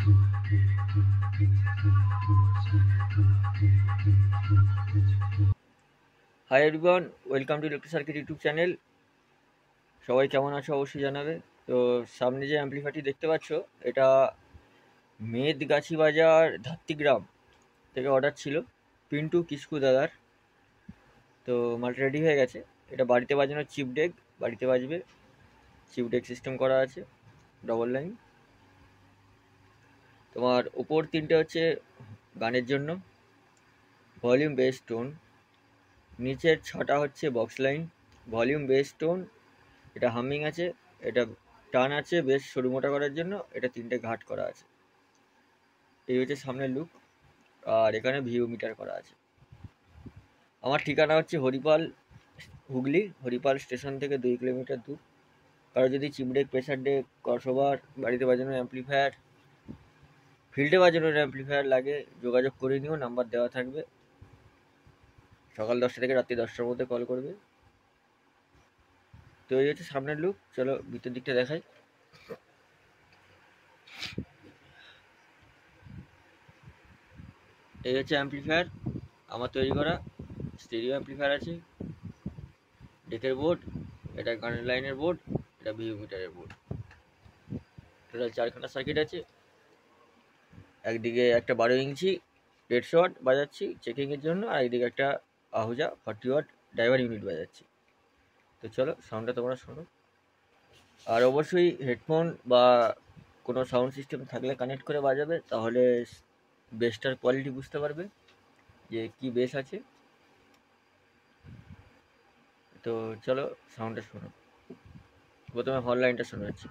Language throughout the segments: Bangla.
High everyone, welcome to electric circuit YouTube channel. সবাই কেমন আছো অবশ্যই জানাবে। তো সামনে যে অ্যাম্পলিফায়ারটি দেখতে পাচ্ছ, এটা মেদগাছি বাজার ধাত্তিগ্রাম থেকে অর্ডার ছিল পিন্টু কিসকু দাদার। তো মালটা রেডি হয়ে গেছে। এটা বাড়িতে বাজানোর চিপ ডেক, বাড়িতে বাজবে। চিপ ডেক সিস্টেম করা আছে, ডবল লাইন। তোমার ওপর তিনটে হচ্ছে গানের জন্য, ভলিউম, বেস, টোন। নিচের ছটা হচ্ছে box line, volume, bass, tone. এটা হামিং আছে, এটা টান আছে বেশ সরু মোটা করার জন্য, এটা তিনটে ঘাট করা আছে। এই হচ্ছে সামনের লুক, আর এখানে ভিউ মিটার করা আছে। আমার ঠিকানা হচ্ছে হরিপাল, হুগলি। হরিপাল স্টেশন থেকে 2 কিলোমিটার দূর। কারো যদি chip deck, pressure deck, crossover, বাড়িতে বাজানোর অ্যাম্পলিফায়ার, ফিল্ডে বাজানোর অ্যাম্পলিফায়ার লাগে, যোগাযোগ করে নিও, নাম্বার দেওয়া থাকবে। সকাল 10টা থেকে রাত্রি 10টার মধ্যে কল করবে। তো এই হচ্ছে সামনের লুক। চলো ভিতর দিকটা দেখাই। এই হচ্ছে অ্যাম্পলিফায়ার আমার তৈরি করা। স্টেরিও অ্যাম্পলিফায়ার আছে, ডেকের বোর্ড, এটা গানের লাইনের বোর্ড, এটা ভিউ মিটারের বোর্ড। টোটাল 4খানা সার্কিট আছে। একদিকে একটা 12 ইঞ্চি 150 ওয়াট বাজাচ্ছি চেকিংয়ের জন্য, আর একদিকে একটা আহুজা 40 ওয়াট ড্রাইভার ইউনিট বাজাচ্ছি। তো চলো সাউন্ডটা তোমরা শোনো। আর অবশ্যই হেডফোন বা কোনো সাউন্ড সিস্টেম থাকলে কানেক্ট করে বাজাবে, তাহলে বেসটার কোয়ালিটি বুঝতে পারবে যে কি বেস আছে। তো চলো সাউন্ডটা শোনো। প্রথমে হল লাইনটা শোনাচ্ছি।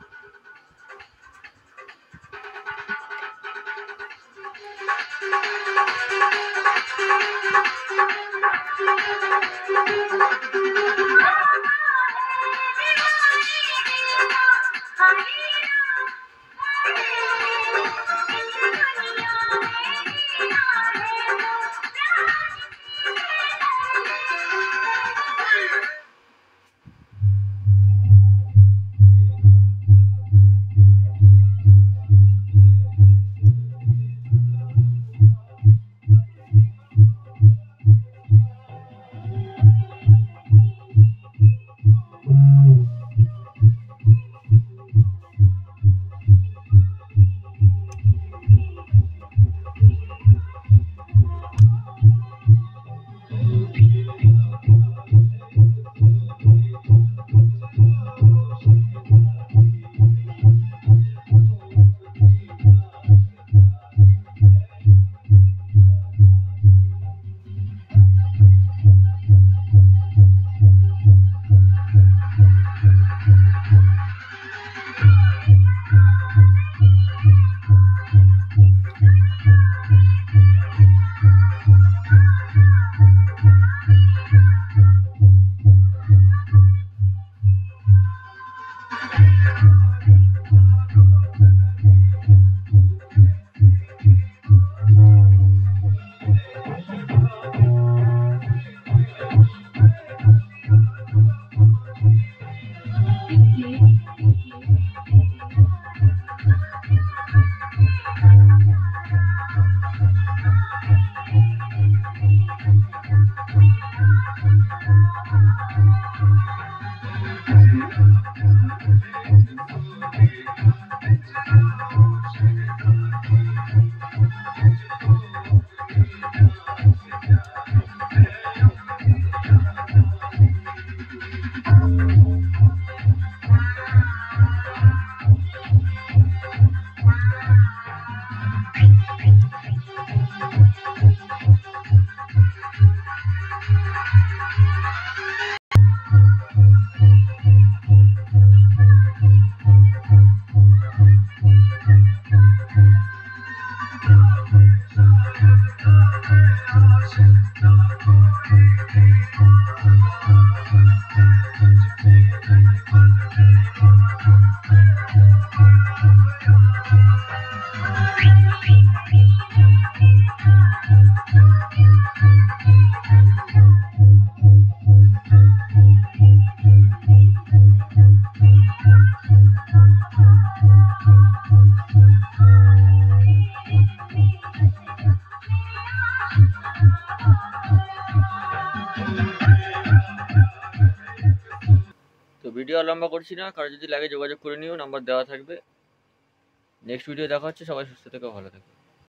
ভিডিও লম্বা করছি না, কারো যদি লাগে যোগাযোগ করে নিও, নাম্বার দেওয়া থাকবে। নেক্সট ভিডিও দেখা হচ্ছে, সবাই সুস্থ থেকো, ভালো থেকো।